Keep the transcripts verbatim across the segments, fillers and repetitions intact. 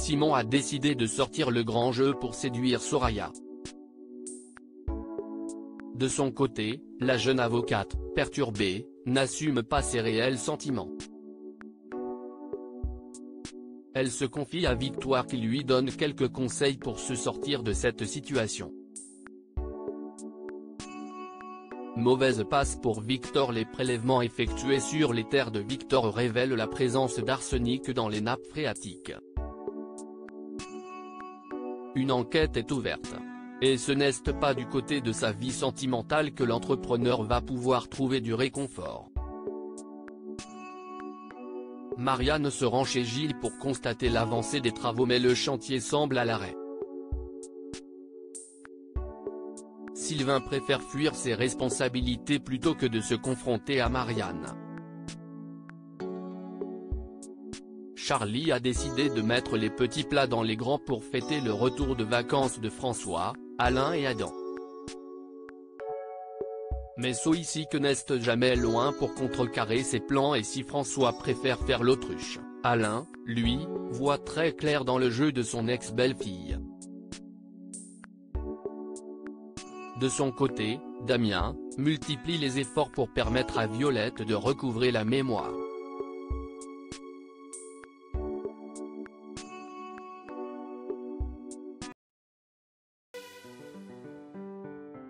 Simon a décidé de sortir le grand jeu pour séduire Soraya. De son côté, la jeune avocate, perturbée, n'assume pas ses réels sentiments. Elle se confie à Victoire qui lui donne quelques conseils pour se sortir de cette situation. Mauvaise passe pour Victor. Les prélèvements effectués sur les terres de Victor révèlent la présence d'arsenic dans les nappes phréatiques. Une enquête est ouverte. Et ce n'est pas du côté de sa vie sentimentale que l'entrepreneur va pouvoir trouver du réconfort. Marianne se rend chez Gilles pour constater l'avancée des travaux mais le chantier semble à l'arrêt. Sylvain préfère fuir ses responsabilités plutôt que de se confronter à Marianne. Charlie a décidé de mettre les petits plats dans les grands pour fêter le retour de vacances de François, Alain et Adam. Mais ici que n'est jamais loin pour contrecarrer ses plans, et si François préfère faire l'autruche, Alain, lui, voit très clair dans le jeu de son ex-belle-fille. De son côté, Damien multiplie les efforts pour permettre à Violette de recouvrer la mémoire.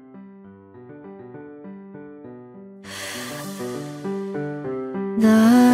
나